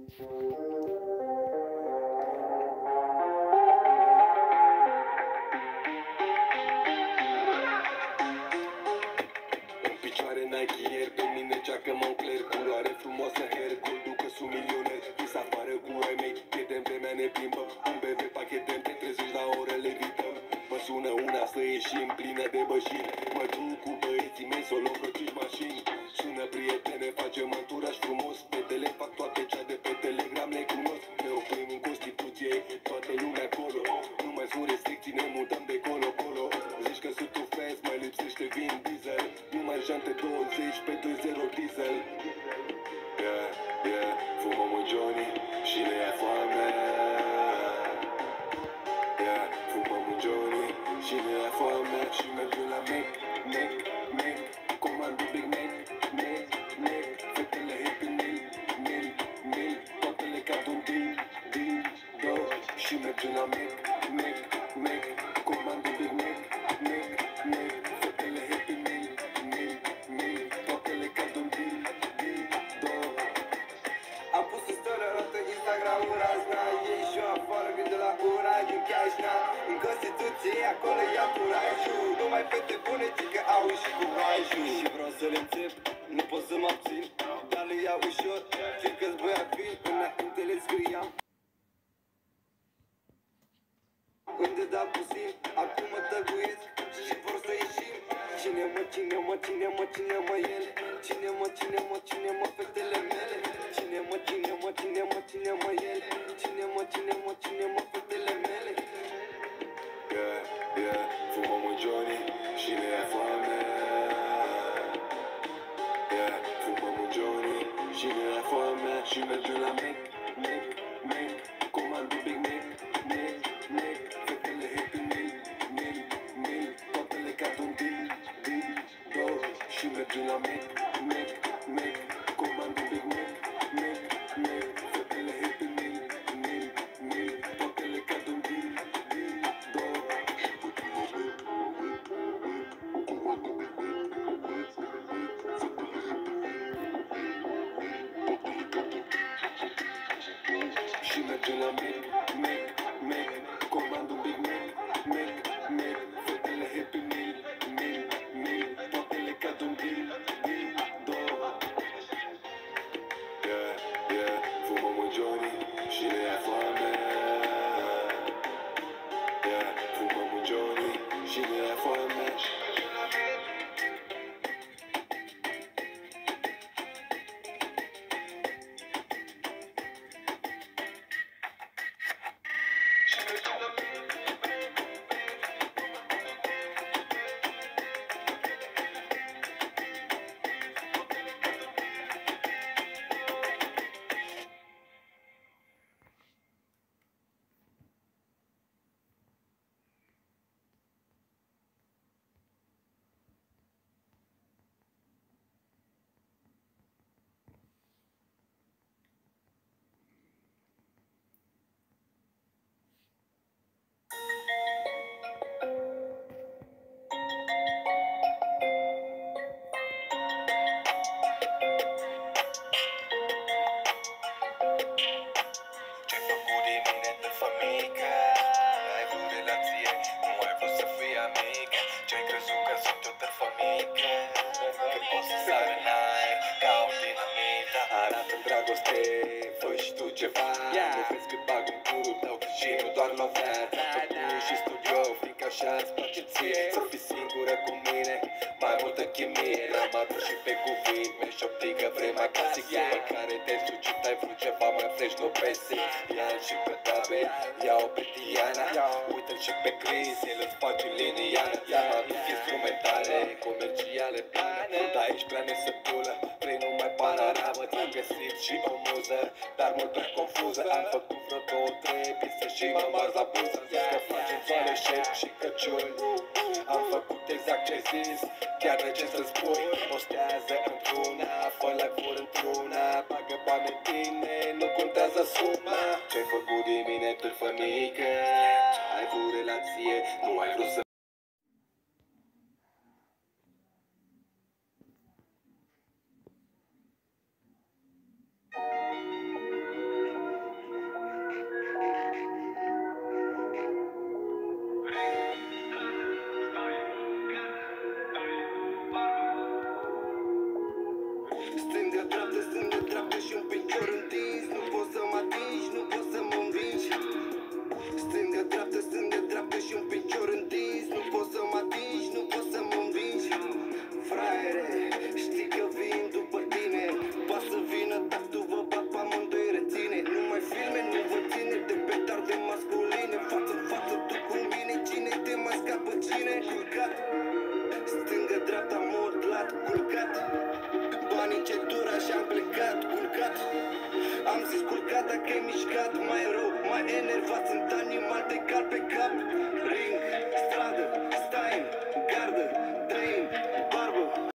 În picioare Nike Air, pe mine ceacă Moncler, culoare frumoasă hair, gold-ul că sunt milioner. Vis afară cu ai mei, pierdem vremea, ne plimbă. Un BV pachetem, te trezești la oră, le vităm. Mă sună una să ieșim, plină de bășini. Mă duc cu băieții mei, solo crociși mașini. Sună prietene, facem anturaj frumos. Fetele fac toate cea de pe Telegram, le cunosc. Ne oprim în Constituție, toată lumea acolo. Nu mai sunt restricții, ne mutăm de colo-colo. Zici că sunt un fans, mai lipsește Vin Diesel. Numai jante 20 pe 2.0 diesel. Yeah, yeah, fumăm un Johnny și ne ia foame. Yeah, fumăm un Johnny și ne ia foame. Și mergem la Mac, comandă Big Mac, fetele happy meal, toatele cad un do. Și mergem la Mac, comandă Big Mac, fetele happy meal, toatele cad un do. Am pus în story, arată Instagram-ul razna. Ei și eu afară, gândă la ura din cash, na. În Constituție, acolo ia curajul. Numai fete bune, ci că au și curajul. Și vreau să le înțep, nu pot să mă abțin. Dar le iau ușor, fiindcă-s băiat vin. Înainte le scriam unde dau puțin, acum mă tăguiesc și vor să ieșim. Cine mă el? Cine mă fetele mele? Cine mă el? Cine mă fetele mele? Yeah, yeah, fumăm un Johnny și ne ia foame. Yeah, fumăm un Johnny și ne ia foame. Și mergem la Mac, comandă Big Mac, fetele happy meal, toatele cad un do. Și mergem la Mac, comandă Big Mac, fetele happy meal, toatele cad un do. Și mergem la Mac, comandă Big Mac, fetele happy meal, toatele cad un do. Yeah, yeah, fumăm un Johnny și ne ia foame. Yeah, fumăm un Johnny și ne ia foame. Arată-mi dragoste, fă și tu ceva. Nu vezi cât bag în curul tău și nu doar la viață. Făcut și studio, fiindcă așa-ți place ție. Să fii singură cu mine, mai multă chimie. Am adus și pe cuvânt, mi-și obligă vremea clasică. Care te sucit, ai vrut ceva mai fresh, nu pese. Ia-l și pe Tabe, ia-o pe Diana. Uită-l și pe Chris, el îți face liniană. Aduc instrumentale, comerciale pline. De aici prea nesăpulă, vrei numai panoramă. Ți-am găsit și o muză, dar mult prea confuză. Am făcut vreo 2-3 piste și m-am ars la buză. Zici că facem soare, șef și căciuni. Am făcut exact ce-ai zis, chiar de ce să-ți spui. Postează într-una, fă live-uri într-una. Bagă bani în tine, nu contează suma. Ce-ai făcut din mine, tâlfă mică? Ai vrut relație, nu ai vrut să un picior întins. Nu poți să mă atingi, nu poți să mă învingi. Fraiere, știi că vin după tine. Poate să vină, dar tu vă bat pe amândoi reține. Nu mai filme, nu vă ține de petarde masculine. Față tu cu mine, cine te mai scapă, cine? Culcat, stângă-dreapta, modlat, culcat. Banii ce dura și-am plecat, culcat. Am zis culcat dacă ai mișcat. Mai rău, mai enervat, sunt animal de cal pe cap. Ring, stradă, stai